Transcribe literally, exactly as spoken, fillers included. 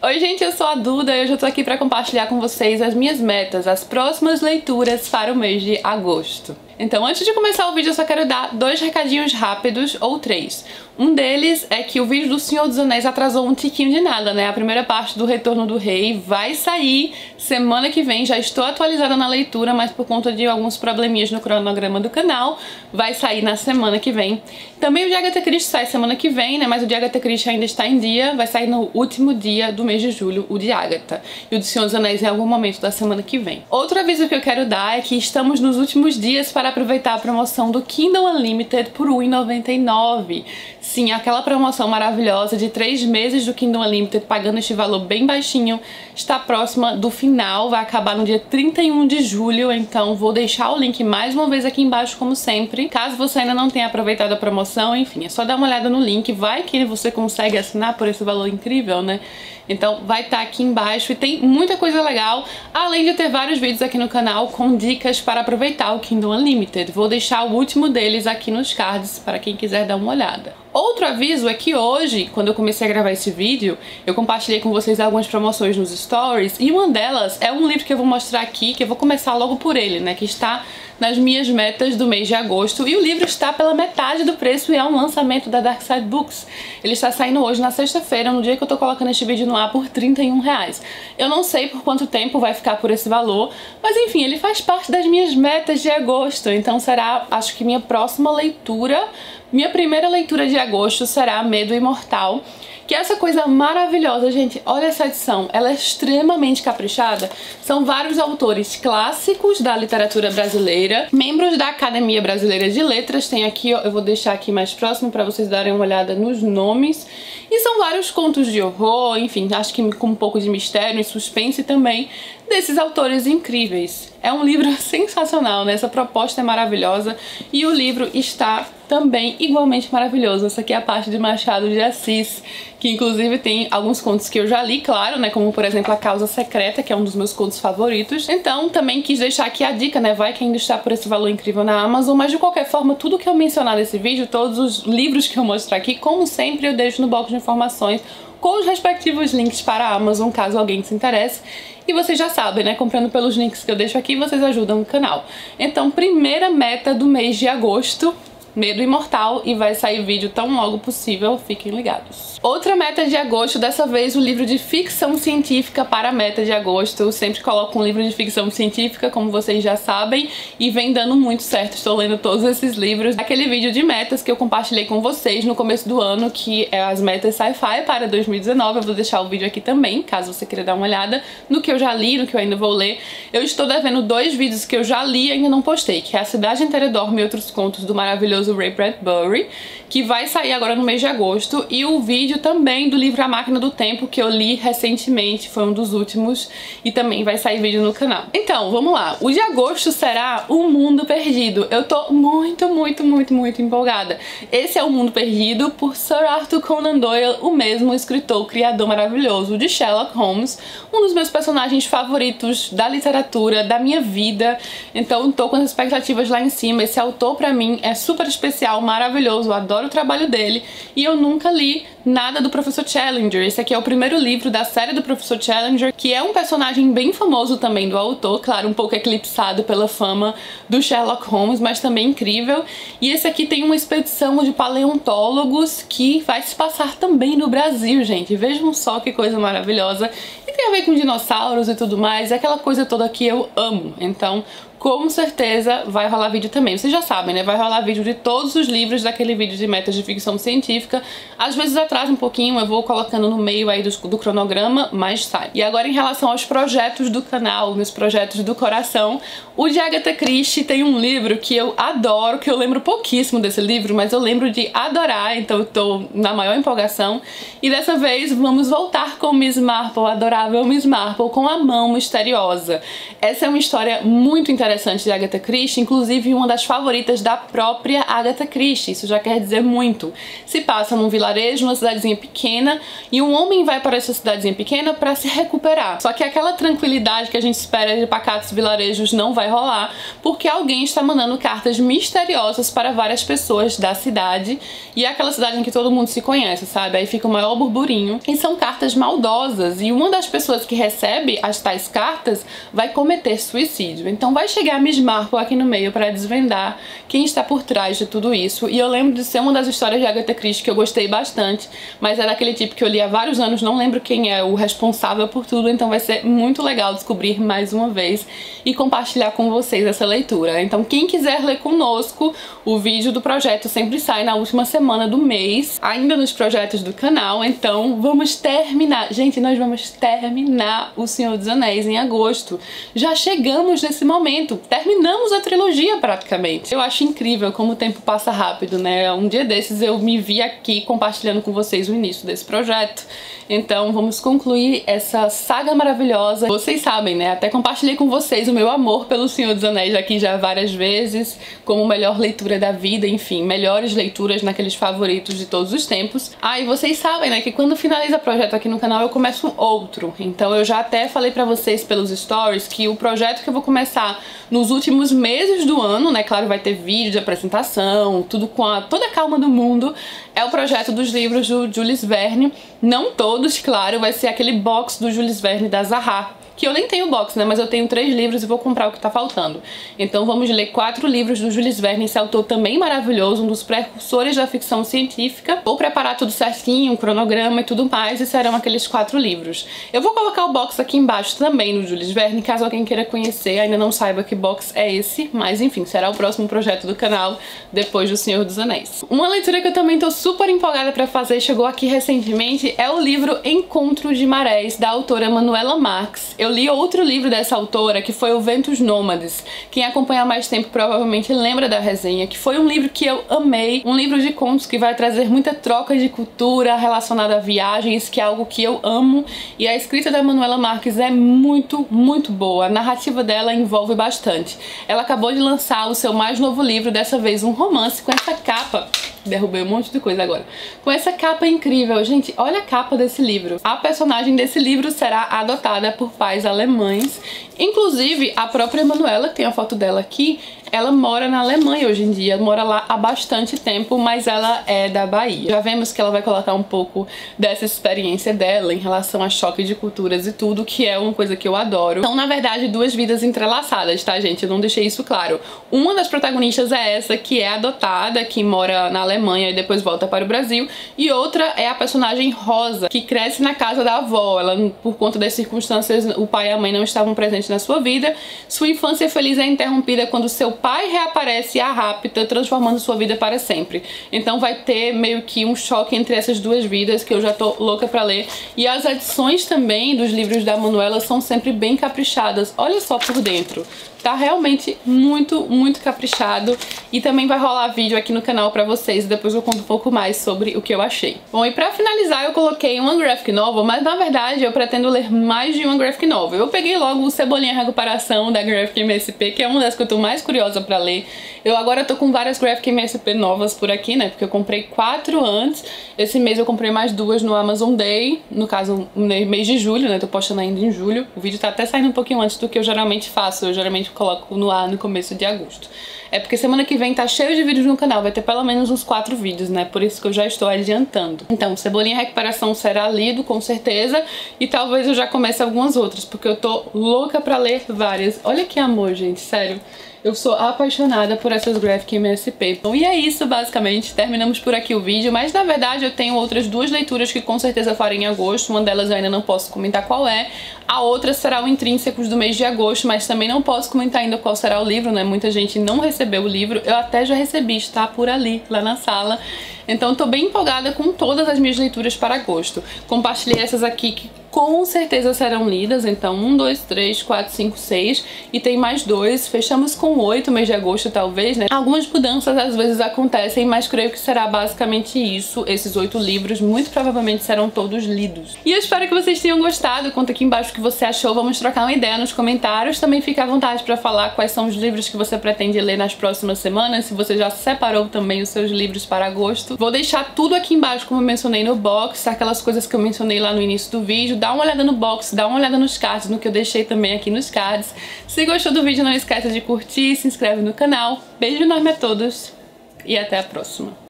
Oi gente, eu sou a Duda e hoje eu tô aqui pra compartilhar com vocês as minhas metas, as próximas leituras para o mês de agosto. Então, antes de começar o vídeo, eu só quero dar dois recadinhos rápidos, ou três. Um deles é que o vídeo do Senhor dos Anéis atrasou um tiquinho de nada, né? A primeira parte do Retorno do Rei vai sair semana que vem. Já estou atualizada na leitura, mas por conta de alguns probleminhas no cronograma do canal, vai sair na semana que vem. Também o de Agatha Christie sai semana que vem, né? Mas o de Agatha Christie ainda está em dia, vai sair no último dia do mês de julho, o de Agatha. E o do Senhor dos Anéis em algum momento da semana que vem. Outro aviso que eu quero dar é que estamos nos últimos dias para aproveitar a promoção do Kindle Unlimited por um real e noventa e nove centavos. Sim, aquela promoção maravilhosa de três meses do Kindle Unlimited pagando este valor bem baixinho está próxima do final, vai acabar no dia trinta e um de julho, então vou deixar o link mais uma vez aqui embaixo como sempre. Caso você ainda não tenha aproveitado a promoção, enfim, é só dar uma olhada no link, vai que você consegue assinar por esse valor incrível, né? Então vai estar aqui embaixo e tem muita coisa legal, além de ter vários vídeos aqui no canal com dicas para aproveitar o Kindle Unlimited. Vou deixar o último deles aqui nos cards para quem quiser dar uma olhada. Outro aviso é que hoje, quando eu comecei a gravar esse vídeo, eu compartilhei com vocês algumas promoções nos stories e uma delas é um livro que eu vou mostrar aqui, que eu vou começar logo por ele, né, que está nas minhas metas do mês de agosto, e o livro está pela metade do preço e é um lançamento da Dark Side Books. Ele está saindo hoje na sexta-feira, no dia que eu tô colocando este vídeo no ar, por trinta e um reais. Eu não sei por quanto tempo vai ficar por esse valor, mas enfim, ele faz parte das minhas metas de agosto, então será, acho que minha próxima leitura, minha primeira leitura de agosto será Medo Imortal. Que é essa coisa maravilhosa, gente. Olha essa edição, ela é extremamente caprichada. São vários autores clássicos da literatura brasileira, membros da Academia Brasileira de Letras. Tem aqui, ó, eu vou deixar aqui mais próximo para vocês darem uma olhada nos nomes. E são vários contos de horror, enfim, acho que com um pouco de mistério e suspense também, desses autores incríveis. É um livro sensacional, né? Essa proposta é maravilhosa e o livro está também igualmente maravilhoso. Essa aqui é a parte de Machado de Assis, que inclusive tem alguns contos que eu já li, claro, né? Como, por exemplo, A Causa Secreta, que é um dos meus contos favoritos. Então, também quis deixar aqui a dica, né? Vai que ainda está por esse valor incrível na Amazon, mas de qualquer forma, tudo que eu mencionar nesse vídeo, todos os livros que eu mostrar aqui, como sempre, eu deixo no box de informações com os respectivos links para a Amazon, caso alguém se interesse. E vocês já sabem, né? Comprando pelos links que eu deixo aqui, vocês ajudam o canal. Então, primeira meta do mês de agosto, Medo Imortal, e vai sair vídeo tão logo possível, fiquem ligados. Outra meta de agosto, dessa vez o livro de ficção científica para a meta de agosto. Eu sempre coloco um livro de ficção científica, como vocês já sabem, e vem dando muito certo, estou lendo todos esses livros. Aquele vídeo de metas que eu compartilhei com vocês no começo do ano, que é as metas sci-fi para dois mil e dezenove, eu vou deixar o vídeo aqui também, caso você queira dar uma olhada no que eu já li, no que eu ainda vou ler. Eu estou devendo dois vídeos que eu já li e ainda não postei, que é A Cidade Inteira Dorme e Outros Contos, do maravilhoso Ray Bradbury, que vai sair agora no mês de agosto, e o vídeo também do livro A Máquina do Tempo, que eu li recentemente, foi um dos últimos, e também vai sair vídeo no canal. Então, vamos lá. O de agosto será O Mundo Perdido. Eu tô muito, muito, muito, muito empolgada. Esse é O Mundo Perdido, por Sir Arthur Conan Doyle, o mesmo escritor, criador maravilhoso de Sherlock Holmes, um dos meus personagens favoritos da literatura, da minha vida. Então, tô com as expectativas lá em cima. Esse autor, pra mim, é super especial, maravilhoso, eu adoro o trabalho dele, e eu nunca li nada do Professor Challenger. Esse aqui é o primeiro livro da série do Professor Challenger, que é um personagem bem famoso também do autor, claro, um pouco eclipsado pela fama do Sherlock Holmes, mas também incrível. E esse aqui tem uma expedição de paleontólogos que vai se passar também no Brasil, gente. Vejam só que coisa maravilhosa. E tem a ver com dinossauros e tudo mais, é aquela coisa toda que eu amo. Então, com certeza vai rolar vídeo também. Vocês já sabem, né? Vai rolar vídeo de todos os livros daquele vídeo de metas de ficção científica. Às vezes atrasa um pouquinho, eu vou colocando no meio aí do, do cronograma, mas sai. E agora, em relação aos projetos do canal, meus projetos do coração, o de Agatha Christie tem um livro que eu adoro, que eu lembro pouquíssimo desse livro, mas eu lembro de adorar, então eu tô na maior empolgação. E dessa vez vamos voltar com Miss Marple, a adorável Miss Marple, com A Mão Misteriosa. Essa é uma história muito interessante, interessantes de Agatha Christie, inclusive uma das favoritas da própria Agatha Christie. Isso já quer dizer muito. Se passa num vilarejo, numa cidadezinha pequena, e um homem vai para essa cidadezinha pequena para se recuperar. Só que aquela tranquilidade que a gente espera de pacatos vilarejos não vai rolar, porque alguém está mandando cartas misteriosas para várias pessoas da cidade, e é aquela cidade em que todo mundo se conhece, sabe? Aí fica o maior burburinho, e são cartas maldosas, e uma das pessoas que recebe as tais cartas vai cometer suicídio. Então vai chegar a Miss Marple aqui no meio para desvendar quem está por trás de tudo isso. E eu lembro de ser uma das histórias de Agatha Christie que eu gostei bastante, mas é daquele tipo que eu li há vários anos, não lembro quem é o responsável por tudo, então vai ser muito legal descobrir mais uma vez e compartilhar com vocês essa leitura. Então quem quiser ler conosco, o vídeo do projeto sempre sai na última semana do mês, ainda nos projetos do canal, então vamos terminar. Gente, nós vamos terminar O Senhor dos Anéis em agosto. Já chegamos nesse momento, terminamos a trilogia praticamente. Eu acho incrível como o tempo passa rápido, né? Um dia desses eu me vi aqui compartilhando com vocês o início desse projeto. Então vamos concluir essa saga maravilhosa. Vocês sabem, né? Até compartilhei com vocês o meu amor pelo Senhor dos Anéis aqui já várias vezes, como melhor leitura da vida, enfim, melhores leituras naqueles favoritos de todos os tempos. Ah, e vocês sabem, né, que quando finaliza o projeto aqui no canal eu começo outro. Então eu já até falei pra vocês pelos stories que o projeto que eu vou começar nos últimos meses do ano, né, claro, vai ter vídeo de apresentação, tudo com a, toda a calma do mundo, é o projeto dos livros do Jules Verne. Não todos, claro, vai ser aquele box do Jules Verne da Zaha, que eu nem tenho box, né, mas eu tenho três livros e vou comprar o que tá faltando. Então vamos ler quatro livros do Jules Verne, esse autor também maravilhoso, um dos precursores da ficção científica. Vou preparar tudo certinho, um cronograma e tudo mais, e serão aqueles quatro livros. Eu vou colocar o box aqui embaixo também no Jules Verne, caso alguém queira conhecer, ainda não saiba que box é esse, mas enfim, será o próximo projeto do canal depois do Senhor dos Anéis. Uma leitura que eu também tô super empolgada pra fazer, chegou aqui recentemente, é o livro Encontro de Marés, da autora Manuela Marx. Eu li outro livro dessa autora, que foi o Ventos Nômades. Quem acompanha há mais tempo provavelmente lembra da resenha, que foi um livro que eu amei, um livro de contos que vai trazer muita troca de cultura relacionada a viagens, que é algo que eu amo, e a escrita da Manuela Marx é muito, muito boa. A narrativa dela envolve bastante. Ela acabou de lançar o seu mais novo livro, dessa vez um romance, com essa capa. Derrubei um monte de coisa agora. Com essa capa incrível. Gente, olha a capa desse livro. A personagem desse livro será adotada por pais alemães. Inclusive, a própria Manuela, que tem a foto dela aqui, ela mora na Alemanha hoje em dia, mora lá há bastante tempo, mas ela é da Bahia. Já vemos que ela vai colocar um pouco dessa experiência dela em relação a choque de culturas e tudo, que é uma coisa que eu adoro. Então, na verdade, duas vidas entrelaçadas, tá, gente? Eu não deixei isso claro. Uma das protagonistas é essa, que é adotada, que mora na Alemanha e depois volta para o Brasil, e outra é a personagem Rosa, que cresce na casa da avó. Ela, por conta das circunstâncias, o pai e a mãe não estavam presentes na sua vida. Sua infância feliz é interrompida quando seu pai reaparece e a rapta, transformando sua vida para sempre. Então vai ter meio que um choque entre essas duas vidas, que eu já tô louca pra ler. E as edições também dos livros da Manuela são sempre bem caprichadas. Olha só por dentro. Tá realmente muito, muito caprichado. E também vai rolar vídeo aqui no canal pra vocês. Depois eu conto um pouco mais sobre o que eu achei. Bom, e pra finalizar eu coloquei uma graphic novel, mas na verdade eu pretendo ler mais de uma graphic novel. Eu peguei logo o Cebolinha Recuperação da Graphic M S P, que é uma das que eu tô mais curiosa pra ler. Eu agora tô com várias Graphic M S P novas por aqui, né? Porque eu comprei quatro antes. Esse mês eu comprei mais duas no Amazon Day. No caso, no mês de julho, né? Tô postando ainda em julho. O vídeo tá até saindo um pouquinho antes do que eu geralmente faço. Eu geralmente coloco no ar no começo de agosto. É porque semana que vem tá cheio de vídeos no canal, vai ter pelo menos uns quatro vídeos, né? Por isso que eu já estou adiantando. Então, Cebolinha Recuperação será lido, com certeza, e talvez eu já comece algumas outras, porque eu tô louca pra ler várias. Olha que amor, gente, sério. Eu sou apaixonada por essas Graphic M S P. Bom, e é isso, basicamente. Terminamos por aqui o vídeo, mas na verdade eu tenho outras duas leituras que com certeza farei em agosto. Uma delas eu ainda não posso comentar qual é. A outra será o Intrínsecos do mês de agosto, mas também não posso comentar ainda qual será o livro, né? Muita gente não recebeu o livro. Eu até já recebi, está por ali, lá na sala. Então tô bem empolgada com todas as minhas leituras para agosto. Compartilhei essas aqui que com certeza serão lidas, então um, dois, três, quatro, cinco, seis e tem mais dois. Fechamos com oito mês de agosto talvez, né? Algumas mudanças às vezes acontecem, mas creio que será basicamente isso. Esses oito livros muito provavelmente serão todos lidos. E eu espero que vocês tenham gostado. Conta aqui embaixo o que você achou, vamos trocar uma ideia nos comentários. Também fica à vontade para falar quais são os livros que você pretende ler nas próximas semanas, se você já separou também os seus livros para agosto. Vou deixar tudo aqui embaixo como eu mencionei no box, aquelas coisas que eu mencionei lá no início do vídeo. Dá uma olhada no box, dá uma olhada nos cards, no que eu deixei também aqui nos cards. Se gostou do vídeo, não esqueça de curtir, se inscreve no canal. Beijo enorme a todos e até a próxima.